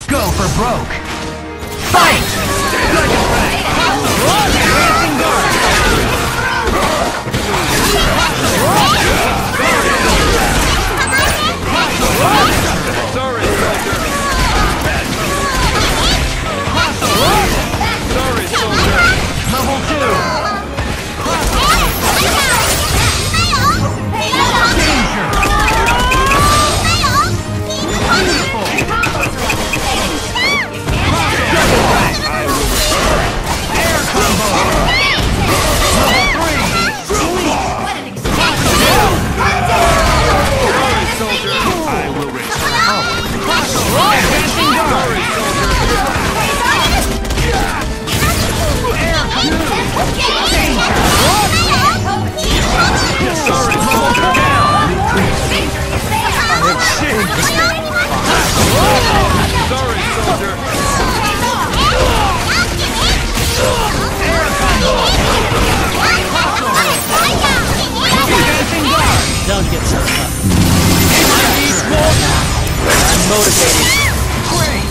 Go for broke. Fight! Dancing guard. Sorry, soldier. Sorry, soldier. Level 2. Danger. Beautiful. Air combo. Level 3. Sorry, soldier. I will return. Dancing guard. Sorry, Level soldier. down. Sorry, soldier. Air combo. Dancing guard. Don't get so tough. I'm motivated. Great.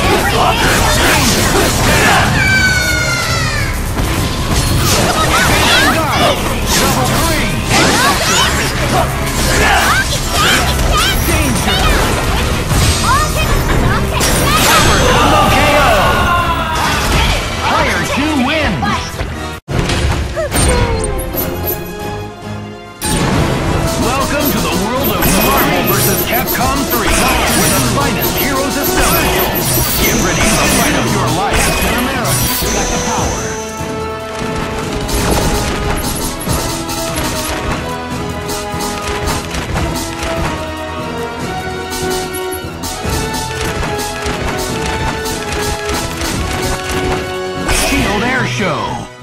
Level 3. Danger. Combo KO. Player 2 wins. Welcome to the world of Marvel vs. Capcom 3, where the finest heroes assemble. Get ready for the fight of your life. Captain America got the power. Shield Air Show.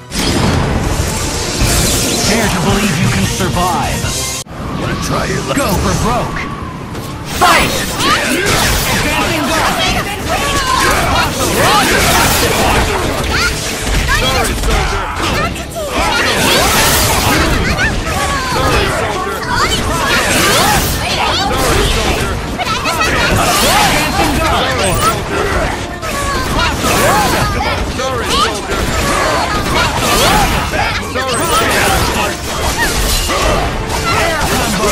Dare to believe you can survive. Wanna try your luck? Go for broke. Fight! Advancing guard. Sorry, soldier. Sorry, soldier. Sorry, soldier. Advancing guard. Sorry, soldier. Sorry, Air combo.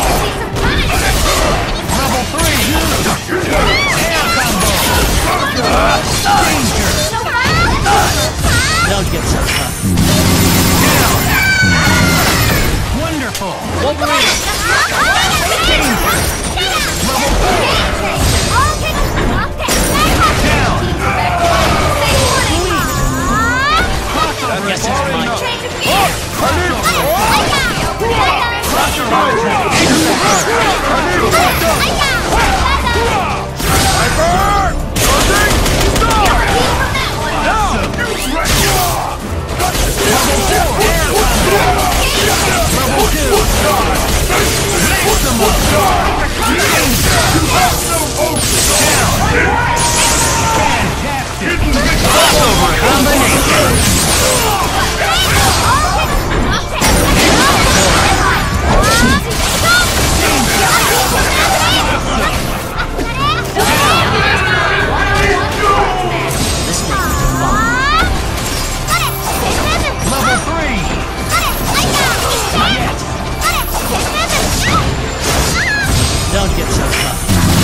Level 3. Air combo. Danger. Don't get so tough. Down. Wonderful. Danger. Level 4. Down. Crossover Yes, it's attack. mine. Don't get so tough.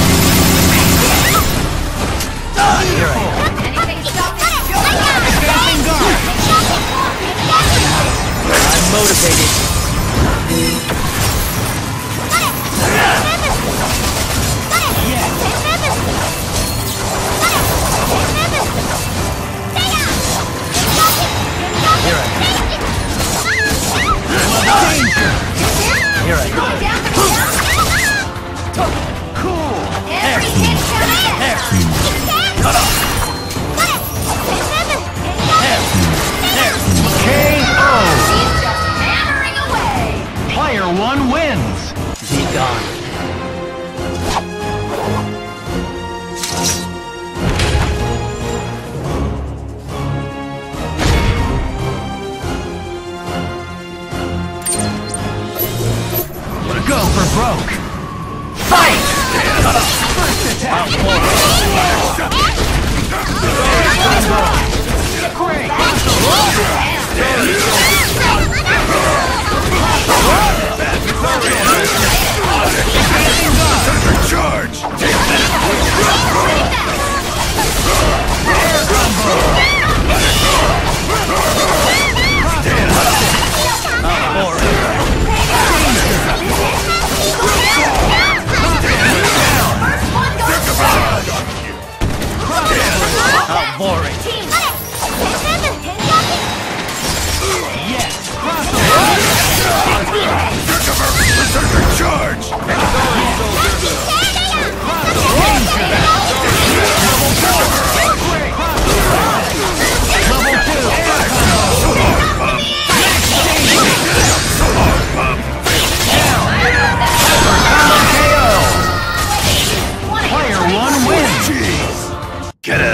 Here I am. I'm motivated. Here I am. Cool. KO.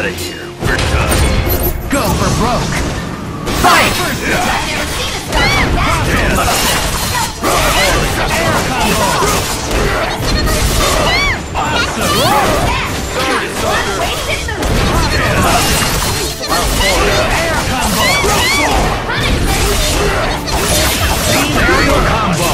out of here. We're done. Go for broke. Fight! I've never seen a start like that. Sorry, soldier. Wasted move. Air combo! Aerial combo!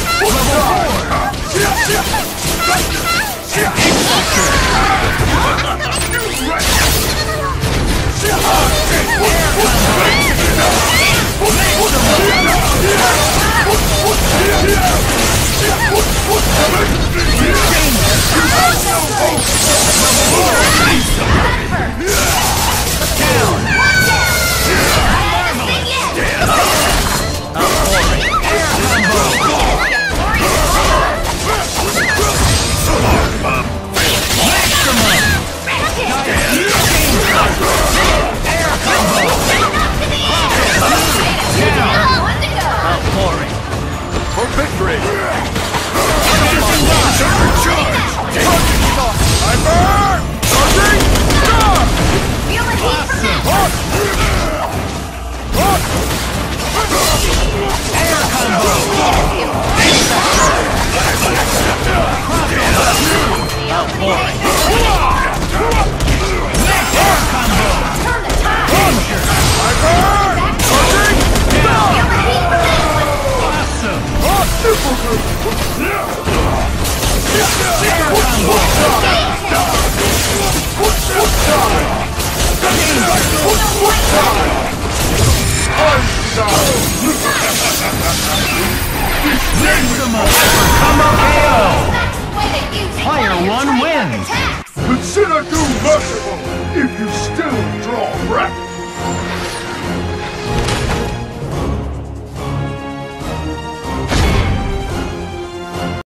Outpouring. For victory. I burn! Charging! Feel the heat from that. Outpouring. Turn the tide. I burn! Charging! Feel the heat from that. Maximum combo KO! Way to you take Player one of your one trademark wins. attacks. Consider you merciful!